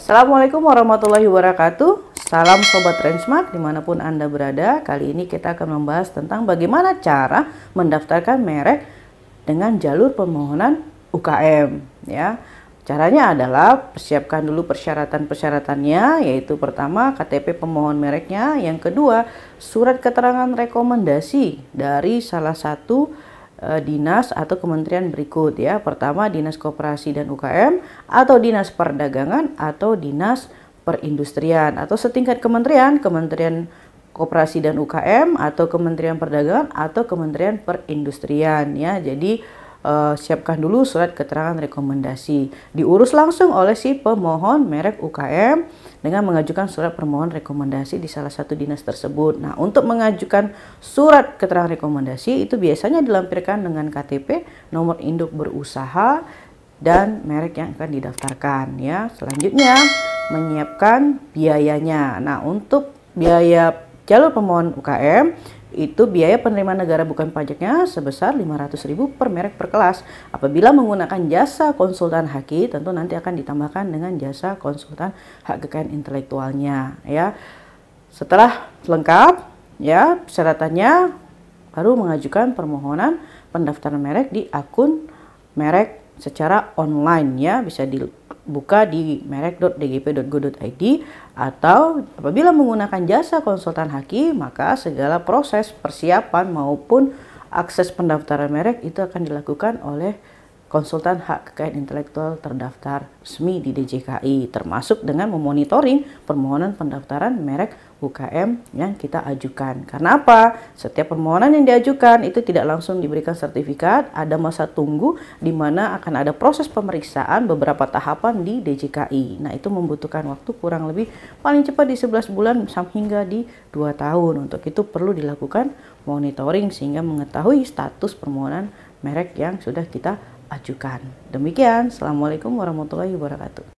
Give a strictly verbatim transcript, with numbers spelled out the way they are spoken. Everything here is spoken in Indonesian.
Assalamualaikum warahmatullahi wabarakatuh. Salam Sobat Trendsmart dimanapun Anda berada. Kali ini kita akan membahas tentang bagaimana cara mendaftarkan merek dengan jalur permohonan U K M. Ya, caranya adalah persiapkan dulu persyaratan-persyaratannya, yaitu pertama K T P pemohon mereknya, yang kedua surat keterangan rekomendasi dari salah satu dinas atau kementerian berikut ya. Pertama Dinas Koperasi dan U K M, atau Dinas Perdagangan, atau Dinas Perindustrian, atau setingkat kementerian, Kementerian Koperasi dan U K M, atau Kementerian Perdagangan, atau Kementerian Perindustrian ya. Jadi eh, siapkan dulu surat keterangan rekomendasi, diurus langsung oleh si pemohon merek U K M dengan mengajukan surat permohonan rekomendasi di salah satu dinas tersebut. Nah, untuk mengajukan surat keterangan rekomendasi itu biasanya dilampirkan dengan K T P, nomor induk berusaha, dan merek yang akan didaftarkan ya. Selanjutnya menyiapkan biayanya. Nah, untuk biaya jalur pemohon U K M itu biaya penerimaan negara bukan pajaknya sebesar lima ratus ribu per merek per kelas. Apabila menggunakan jasa konsultan haki, tentu nanti akan ditambahkan dengan jasa konsultan hak kekayaan intelektualnya ya. Setelah lengkap ya persyaratannya, baru mengajukan permohonan pendaftaran merek di akun merek secara online ya. Bisa dibuka di merek dot d g p dot go dot i d, atau apabila menggunakan jasa konsultan haki, maka segala proses persiapan maupun akses pendaftaran merek itu akan dilakukan oleh konsultan hak kekayaan intelektual terdaftar resmi di D J K I, termasuk dengan memonitoring permohonan pendaftaran merek U K M yang kita ajukan. Karena apa? Setiap permohonan yang diajukan itu tidak langsung diberikan sertifikat, ada masa tunggu di mana akan ada proses pemeriksaan beberapa tahapan di D J K I. Nah, itu membutuhkan waktu kurang lebih paling cepat di sebelas bulan sampai hingga di dua tahun. Untuk itu perlu dilakukan monitoring sehingga mengetahui status permohonan merek yang sudah kita ajukan. Demikian, Assalamualaikum warahmatullahi wabarakatuh.